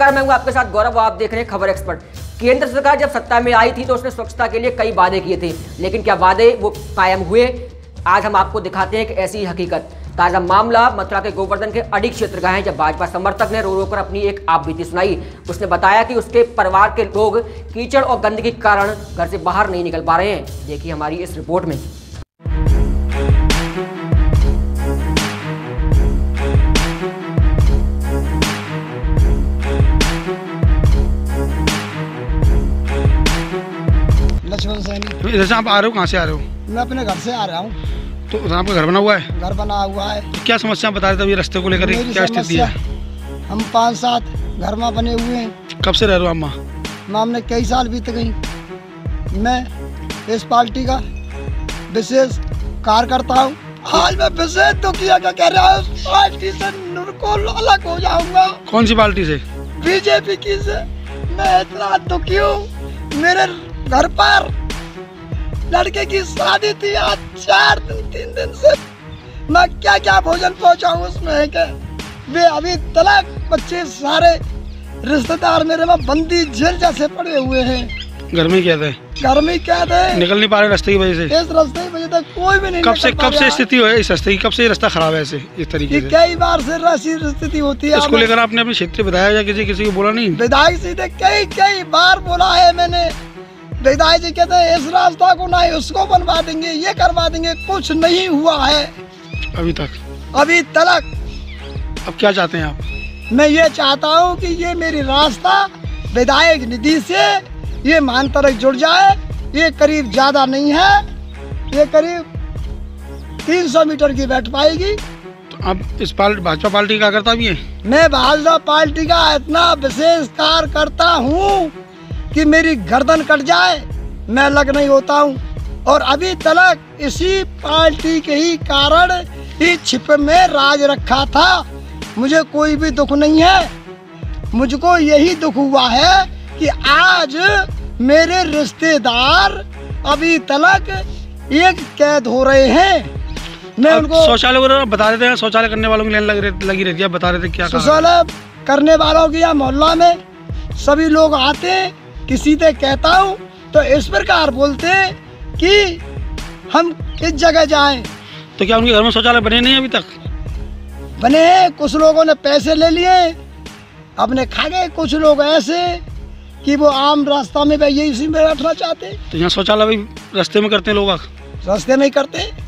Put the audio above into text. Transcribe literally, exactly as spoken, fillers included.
नमस्कार, मैं हूं आपके साथ गौरव। आप देख रहे हैं खबर एक्सपर्ट। केंद्र सरकार जब सत्ता में आई थी तो उसने स्वच्छता के लिए कई वादे किए थे, लेकिन क्या वादे वो कायम हुए? आज हम आपको दिखाते हैं एक ऐसी हकीकत। ताज़ा मामला मथुरा के गोवर्धन के अड़ी क्षेत्र का है, जब भाजपा समर्थक ने रो रो कर अपनी एक आपबीती सुनाई। उसने बताया कि उसके परिवार के लोग कीचड़ और गंदगी के कारण घर से बाहर नहीं निकल पा रहे हैं। देखिए हमारी इस रिपोर्ट में। लक्ष्मण सैनी। जैसे आप आ रहे हो, कहाँ से आ रहे हो? मैं अपने घर से आ रहा हूँ। तो आपका घर बना हुआ है? घर बना हुआ है। तो क्या समस्या बता रहे थे अभी रास्ते को लेकर? क्या स्थिति है? हम पाँच सात घर में बने हुए हैं। कब से रह रहे हो अम्मा? माँ हमने कई साल बीत गई। मैं इस पार्टी का विशेष कार्यकर्ता हूँ। आज मैं विशेष दुखी क्या कह रहा हूँ, पार्टी से बिल्कुल अलग हो जाऊंगा। कौन सी पार्टी से? बीजेपी की से। मैं इतना दुखी हूँ। मेरे घर पर लड़के की शादी थी, आज चार दिन तीन दिन से मैं क्या क्या भोजन पहुंचाऊं उसमें है क्या? वे अभी तलाक बच्चे सारे रिश्तेदार मेरे में बंदी जेल जैसे पड़े हुए हैं। घर में क्या थे? घर में क्या थे? निकल नहीं पा रहे रास्ते की वजह से? इस रास्ते की वजह तक कोई भी नहीं। कब से कब से स्थिति है इस रास्ते की? कब से ये रास्ता खराब है ऐसे इस तरीके से? कई बार से ऐसी स्थिति होती है। इसको लेकर आपने अपने क्षेत्र बताया या किसी किसी को बोला नहीं? विधायक सीधे कई कई बार बोला है मैंने। विधायक जी कहते हैं इस रास्ता को नहीं उसको बनवा देंगे, ये करवा देंगे, कुछ नहीं हुआ है अभी तक। अभी तक। अब क्या चाहते हैं आप? मैं ये चाहता हूँ कि ये मेरी रास्ता विधायक निधि से ये मानतरक जुड़ जाए। ये करीब ज्यादा नहीं है, ये करीब तीन सौ मीटर की बैठ पाएगी। तो आप इस पार्टी भाजपा पार्टी का करता भी है? मैं भाजपा पार्टी का इतना विशेष कार्य करता हूँ कि मेरी गर्दन कट जाए मैं अलग नहीं होता हूँ। और अभी तक इसी पार्टी के ही कारण इस छिप में राज रखा था। मुझे कोई भी दुख नहीं है। मुझको यही दुख हुआ है कि आज मेरे रिश्तेदार अभी तक एक कैद हो रहे हैं। मैं उनको शौचालय वगैरह बता रहे थे, शौचालय करने वालों की लाइन लग रही लगी रहती है, बता रहे थे क्या? शौचालय करने वालों की या मोहल्ला में सभी लोग आते हैं, किसी से कहता हूँ तो इस प्रकार बोलते कि हम किस जगह जाएं। तो क्या उनके घर में शौचालय बने नहीं अभी तक? बने हैं, कुछ लोगों ने पैसे ले लिए अपने खा गए। कुछ लोग ऐसे कि वो आम रास्ता में यही इसी में बैठना चाहते। तो यहाँ शौचालय भी रास्ते में करते हैं लोग? रास्ते में ही करते हैं।